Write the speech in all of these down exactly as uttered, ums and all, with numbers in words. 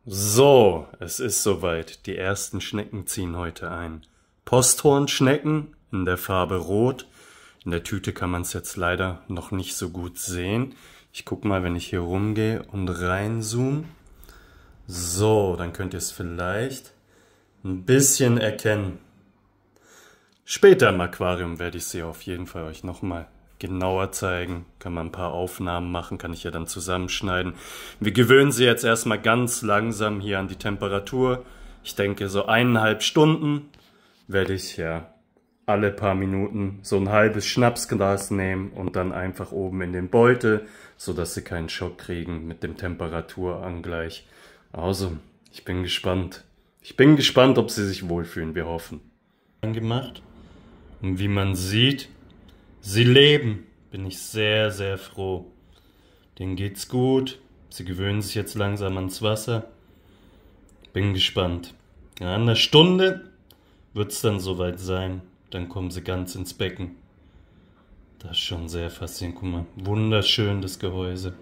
So, es ist soweit. Die ersten Schnecken ziehen heute ein. Posthornschnecken in der Farbe Rot. In der Tüte kann man es jetzt leider noch nicht so gut sehen. Ich guck mal, wenn ich hier rumgehe und reinzoome. So, dann könnt ihr es vielleicht ein bisschen erkennen. Später im Aquarium werde ich sie auf jeden Fall euch nochmal genauer zeigen. Kann man ein paar Aufnahmen machen, kann ich ja dann zusammenschneiden. Wir gewöhnen sie jetzt erstmal ganz langsam hier an die Temperatur. Ich denke, so eineinhalb Stunden werde ich ja alle paar Minuten so ein halbes Schnapsglas nehmen und dann einfach oben in den Beutel, so dass sie keinen Schock kriegen mit dem Temperaturangleich. Also, ich bin gespannt. Ich bin gespannt, ob sie sich wohlfühlen, wir hoffen. Gemacht. Und wie man sieht, sie leben. Bin ich sehr, sehr froh. Denen geht's gut. Sie gewöhnen sich jetzt langsam ans Wasser. Bin gespannt. Ja, in einer Stunde wird's dann soweit sein. Dann kommen sie ganz ins Becken. Das ist schon sehr faszinierend. Guck mal, wunderschön das Gehäuse.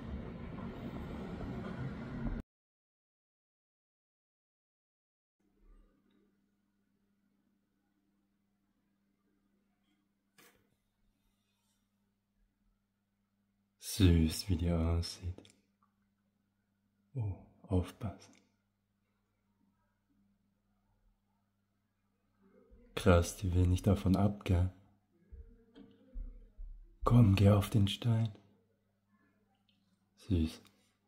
Süß, wie die aussieht. Oh, aufpassen. Krass, die will nicht davon ab, gell? Komm, geh auf den Stein. Süß.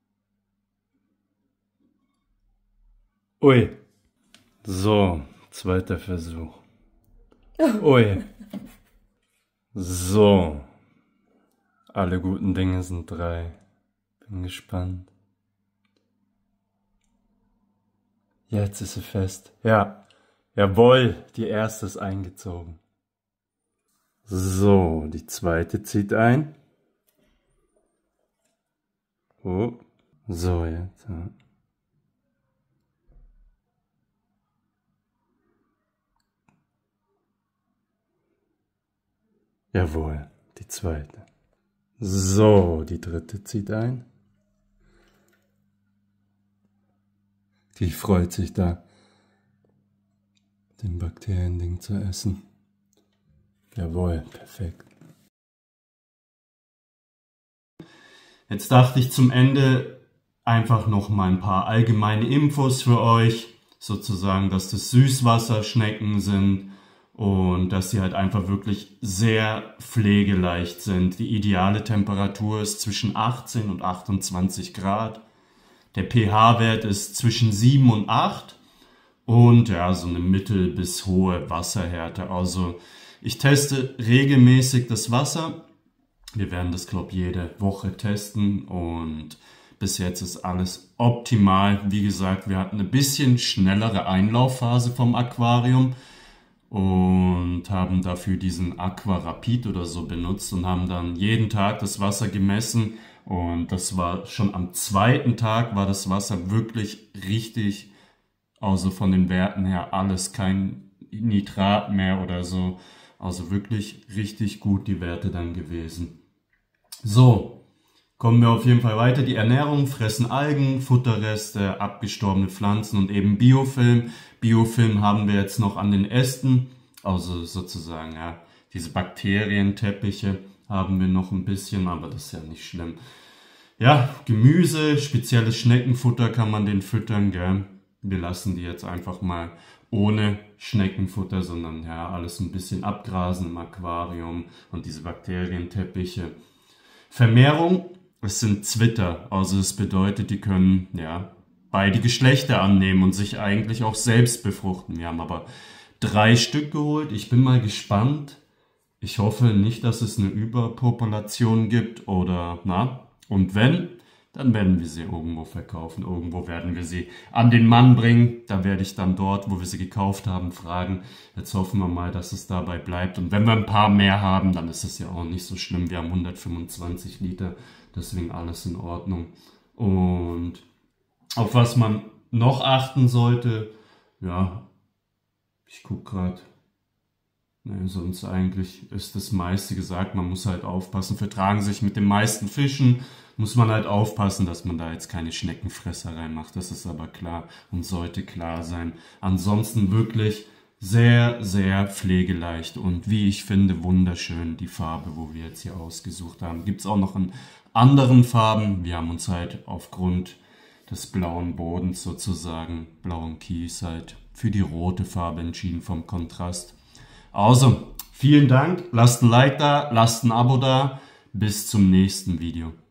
Ui. So, zweiter Versuch. Ui. So. Alle guten Dinge sind drei. Bin gespannt. Jetzt ist sie fest. Ja. Jawohl, die erste ist eingezogen. So, die zweite zieht ein. Oh. So, jetzt. Ja. Jawohl, die zweite. So, die dritte zieht ein. Die freut sich da, den Bakteriending zu essen. Jawohl, perfekt. Jetzt dachte ich zum Ende einfach noch mal ein paar allgemeine Infos für euch. Sozusagen, dass das Süßwasserschnecken sind. Und dass sie halt einfach wirklich sehr pflegeleicht sind. Die ideale Temperatur ist zwischen achtzehn und achtundzwanzig Grad. Der pH-Wert ist zwischen sieben und acht. Und ja, so eine mittel bis hohe Wasserhärte. Also ich teste regelmäßig das Wasser. Wir werden das, glaube ich, jede Woche testen. Und bis jetzt ist alles optimal. Wie gesagt, wir hatten eine bisschen schnellere Einlaufphase vom Aquarium. Und haben dafür diesen Aquarapid oder so benutzt und haben dann jeden Tag das Wasser gemessen. Und das war schon am zweiten Tag war das Wasser wirklich richtig, also von den Werten her alles, kein Nitrat mehr oder so. Also wirklich richtig gut die Werte dann gewesen. So, kommen wir auf jeden Fall weiter. Die Ernährung, fressen Algen, Futterreste, abgestorbene Pflanzen und eben Biofilm. Biofilm haben wir jetzt noch an den Ästen, also sozusagen, ja, diese Bakterienteppiche haben wir noch ein bisschen, aber das ist ja nicht schlimm. Ja, Gemüse, spezielles Schneckenfutter kann man den füttern, gell. Wir lassen die jetzt einfach mal ohne Schneckenfutter, sondern ja, alles ein bisschen abgrasen im Aquarium und diese Bakterienteppiche. Vermehrung, es sind Zwitter, also es bedeutet, die können, ja, beide Geschlechter annehmen und sich eigentlich auch selbst befruchten. Wir haben aber drei Stück geholt. Ich bin mal gespannt. Ich hoffe nicht, dass es eine Überpopulation gibt oder, na, und wenn, dann werden wir sie irgendwo verkaufen. Irgendwo werden wir sie an den Mann bringen. Da werde ich dann dort, wo wir sie gekauft haben, fragen. Jetzt hoffen wir mal, dass es dabei bleibt. Und wenn wir ein paar mehr haben, dann ist es ja auch nicht so schlimm. Wir haben hundertfünfundzwanzig Liter, deswegen alles in Ordnung. Und auf was man noch achten sollte, ja, ich gucke gerade, Ne, sonst eigentlich ist das meiste gesagt. Man muss halt aufpassen. Vertragen sich mit den meisten Fischen. Muss man halt aufpassen, dass man da jetzt keine Schneckenfresser reinmacht. Das ist aber klar und sollte klar sein. Ansonsten wirklich sehr, sehr pflegeleicht und wie ich finde wunderschön die Farbe, wo wir jetzt hier ausgesucht haben. Gibt es auch noch in anderen Farben. Wir haben uns halt aufgrund des blauen Bodens sozusagen, blauen Kies halt, für die rote Farbe entschieden vom Kontrast. Also, vielen Dank, lasst ein Like da, lasst ein Abo da, bis zum nächsten Video.